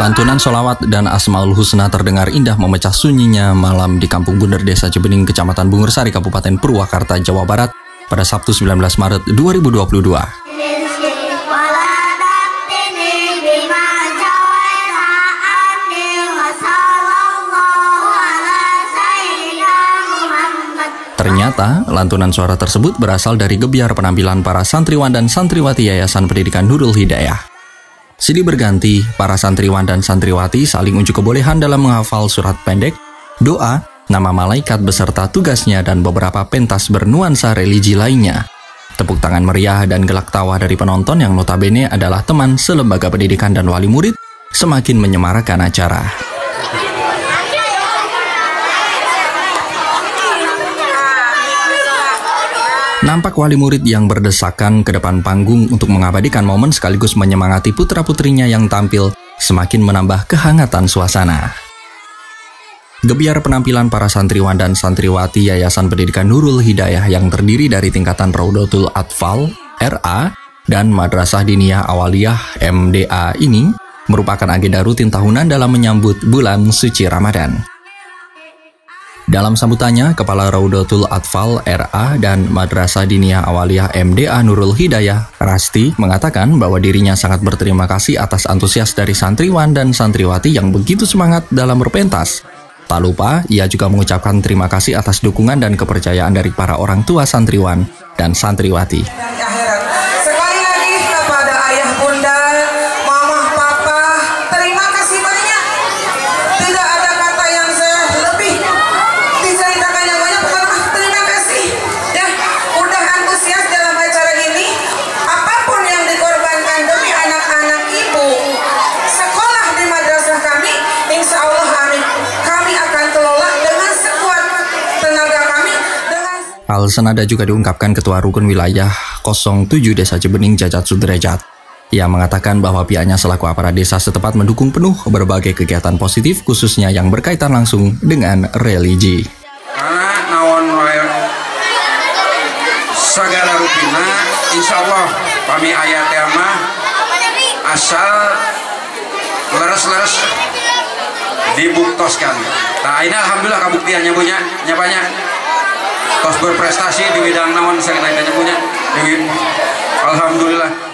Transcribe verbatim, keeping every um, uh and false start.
Lantunan sholawat dan Asmaul Husna terdengar indah memecah sunyinya malam di Kampung Bunder, Desa Cibening, Kecamatan Bungursari, Kabupaten Purwakarta, Jawa Barat pada Sabtu sembilan belas Maret dua ribu dua puluh dua. Ternyata, lantunan suara tersebut berasal dari gebiar penampilan para santriwan dan santriwati Yayasan Pendidikan Nurul Hidayah. Silih berganti, para santriwan dan santriwati saling unjuk kebolehan dalam menghafal surat pendek, doa, nama malaikat beserta tugasnya, dan beberapa pentas bernuansa religi lainnya. Tepuk tangan meriah dan gelak tawa dari penonton yang notabene adalah teman selembaga pendidikan dan wali murid semakin menyemarakan acara. Nampak wali murid yang berdesakan ke depan panggung untuk mengabadikan momen sekaligus menyemangati putra-putrinya yang tampil semakin menambah kehangatan suasana. Gebiar penampilan para santriwan dan santriwati Yayasan Pendidikan Nurul Hidayah yang terdiri dari tingkatan Raudatul Atfal, R A, dan Madrasah Diniyah Awaliyah, M D A ini merupakan agenda rutin tahunan dalam menyambut bulan suci Ramadan. Dalam sambutannya, Kepala Raudatul Atfal R A dan Madrasah Diniyah Awaliyah M D A Nurul Hidayah, Rasti, mengatakan bahwa dirinya sangat berterima kasih atas antusias dari santriwan dan santriwati yang begitu semangat dalam berpentas. Tak lupa, ia juga mengucapkan terima kasih atas dukungan dan kepercayaan dari para orang tua santriwan dan santriwati. Sekali lagi kepada ayah bunda, mama, papa, terima kasih banyak. Tidak ada kata yang saya lebih diceritakan yang banyak, karena terima kasih. Ya, udah antusias dalam acara ini. Apapun yang dikorbankan demi anak-anak ibu sekolah di madrasah kami, insya Allah amin. Kami akan kelola dengan sekuat tenaga kami. Dengan Hal senada juga diungkapkan Ketua Rukun Wilayah nol tujuh Desa Cibening, Jajat Sudrajat. Ia mengatakan bahwa pihaknya selaku aparat desa setempat mendukung penuh berbagai kegiatan positif khususnya yang berkaitan langsung dengan religi. Karena naon wae sagala rupina insyaallah kami ayat mah asal leres-leres dibuktoskan. Nah ini alhamdulillah kabuktiannya punya nyapanya tos berprestasi di bidang naon sagala punya alhamdulillah.